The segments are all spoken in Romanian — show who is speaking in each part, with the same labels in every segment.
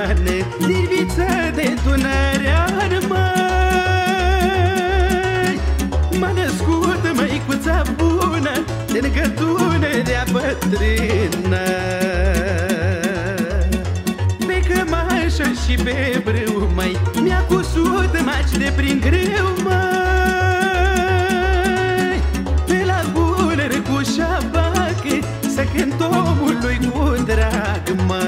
Speaker 1: deane, din viță de Dunărean, măi. M-a născut măicuța bună, de lângă Dunărea bătrână. Pe cămașă și pe brâu, măi, mi-a cusut maci de prin greu, măi. Pe la bună cu șabacă, să cânt omului cu drag,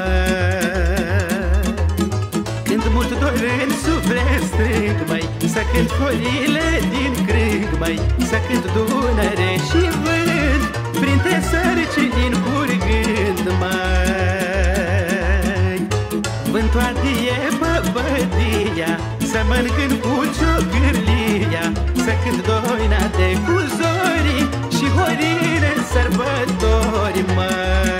Speaker 1: măi. Când mult dor în suflet strâng, măi, să cânt forile din crâng, măi, să cânt Dunăre și vânt, printre sărci din curgând, măi. Vântoadie băbădia, să mănânc cu ciocârlia, să cânt doina de cu zorii și horile în sărbători, măi.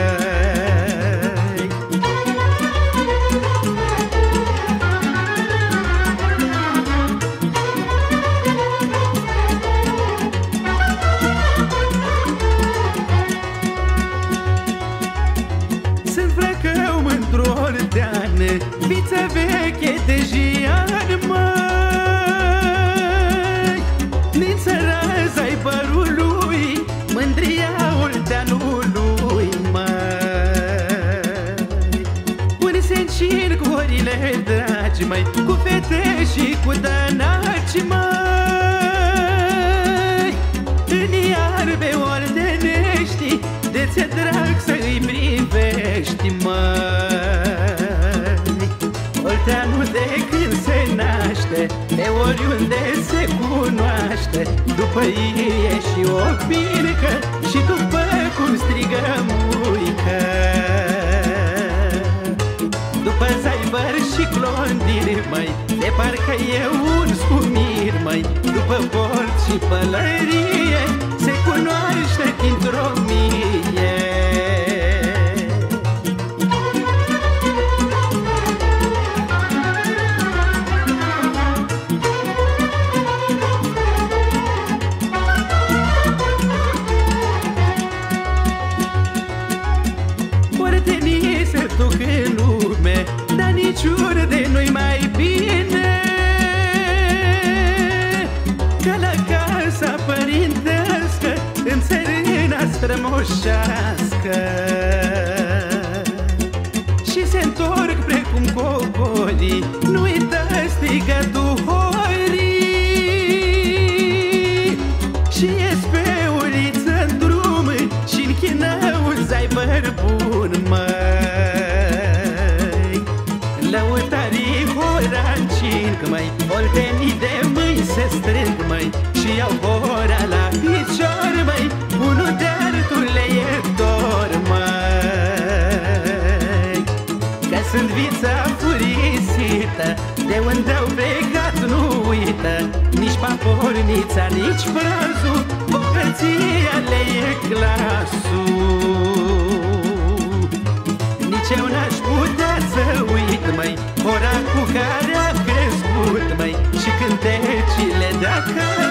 Speaker 1: Sunt flăcău mândru ordeană, viță veche de jian, măi. Din țărăza-i părul lui, mândria olteanului, măi. Un sencin cu orile dragi, măi, cu fete și cu dănaci, măi. În iarbe oltenești, de ți-e drag să-i privești, măi. Olteanul de când se naște, de oriunde se cunoaște, după ie și o pircă și după cum strigă muică. După zaibăr și clondiri, măi, de parcă e un scumir, măi. După port și pălărie, se cunoaște dintr-o mie. Ortenii se duc în lume, dar niciun de nu-i mai bine ca la casa părintească, în țărâna strămoșească. Și se întorc precum cocorii, nu uita strigătul horii. Și ies pe uliță-n drum și închină un zaibăr bun, măi. Lăutarii horancin, măi, oltenii de mâini se strâng, măi, și iau hora la picior, măi, unul de altul le e dor, măi. Că sunt vița furisită, de unde au plecat nu uită, nici papornița, nici prazul, bogăția le e glasul. Nici eu n-aș putea să uit, măi, ora cu care am crescut, măi, și cântecile de acasă.